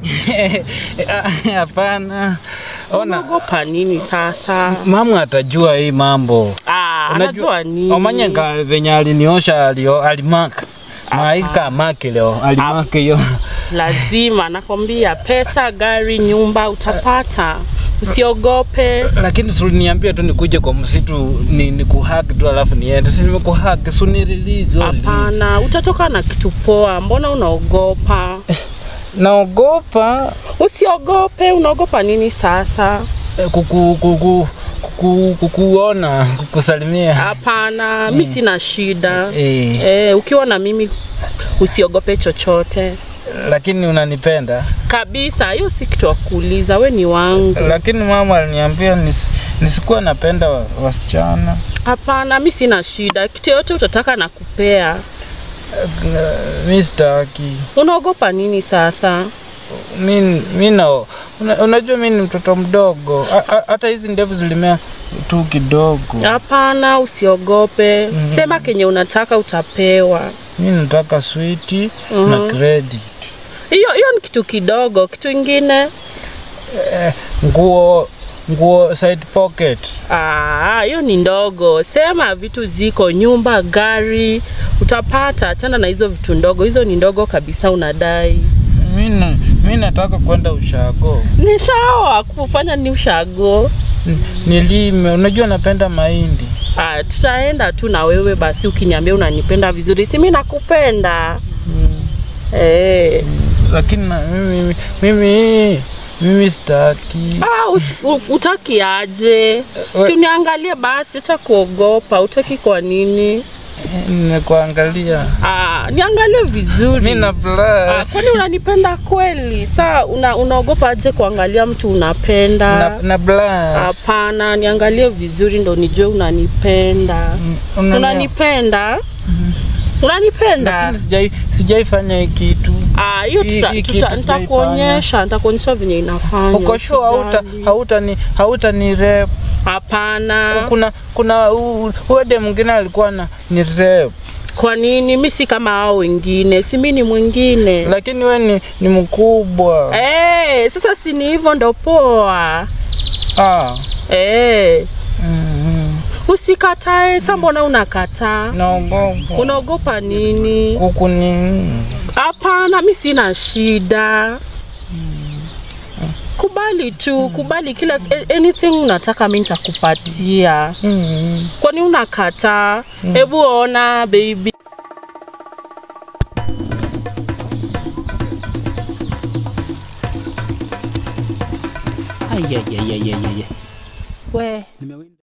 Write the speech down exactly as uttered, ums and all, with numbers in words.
Hapana. Ona unaogopa nini sasa? Mama atajua hii mambo. Ah, anajua nini? Omanyanga venye aliniosha alimaka. Maika maki leo, alimaka hiyo. Lazima nakwambia pesa, gari, nyumba utapata. Usiogope. Lakini suli niambia tu nikuje kwa msitu ni, ni kuhag tu alafu niende. Si nimekuhag, so ni release. Hapana, utatoka na kitu poa. Mbona unaogopa? Naogopa. Usiogope, unaogopa nini sasa? Kuku kuku kuku kukuona, kukusalimia. Hapana, mimi sina shida. Eh. Eh, ukiwa na mimi usiogope chochote. Lakini unanipenda? Kabisa, hiyo si kitu kuuliza, wewe ni wangu. Lakini mama aliniambia nis, nisikuwa napenda wasichana. Hapana, mimi sina shida. Kitu yote utataka nakupea. Uh, mimi sitaki. Unaogopa nini sasa? Mimi mimi una, unajua mimi ni mtoto mdogo. Hata hizi ndevu zilimea tu kidogo. Hapana, usiogope. Mm -hmm. Sema kenye unataka utapewa. Mimi nataka sweetie mm -hmm. na credit. Hiyo hiyo ni kitu kidogo, kitu kingine eh, nguo nguo side pocket. Ah, hiyo ni ndogo. Sema vitu ziko, nyumba, gari, utapata. Achana na hizo vitu ndogo. Hizo ni ndogo kabisa unadai. Mimi mimi nataka kwenda ushago. Ni sawa, kufanya ni ushago. Nilime, unajua napenda mahindi. Ah, tutaenda tu na wewe basi ukiniambia unanipenda vizuri. Si mimi nakupenda. Mm. Eh. Lakini mimi mimi mimi sitaki. Ah, utaki aje? Si uniangalie basi, acha kuogopa. Utaki kwa nini? Nimekuangalia. Ah, niangalie vizuri. Mimi na blush. Ah, kwani unanipenda kweli? Saa una, unaogopa aje kuangalia mtu unapenda? Na, na blush. Hapana, niangalie vizuri ndo nijue unanipenda. Mm, unanipenda? Mm. Unanipenda? Lakini sijai sijaifanya hiki kitu. Ah, hiyo nitakuonyesha, nitakuonyesha venye inafanya. Uko sure hauta hauta ni hauta ni rep? Hapana. Kuna kuna uwede mwingine alikuwa na ni rep. Kwa nini? Mimi si kama hao wengine, si mimi ni mwingine. Lakini wewe ni, ni mkubwa. Eh, sasa si ni hivyo ndo poa. Ah. Eh. Mhm. Usikatae, sasa mbona unakataa? Naogopa. Unaogopa nini? Kuku nini? Hapana, mimi sina shida. Kubali tu, kubali kila anything unataka mimi nitakupatia. Mm. Kwani unakataa? Mm. Hebu ona baby. Ay ay ay ay ay. We,